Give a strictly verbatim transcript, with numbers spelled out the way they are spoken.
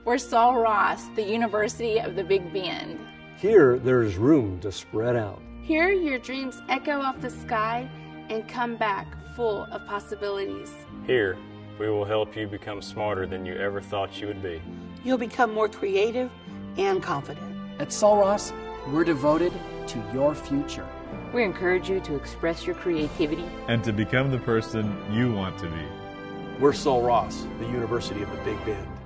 We're Sul Ross, the University of the Big Bend. Here, there's room to spread out. Here, your dreams echo off the sky and come back full of possibilities. Here, we will help you become smarter than you ever thought you would be. You'll become more creative and confident. At Sul Ross, we're devoted to your future. We encourage you to express your creativity and to become the person you want to be. We're Sul Ross, the University of the Big Bend.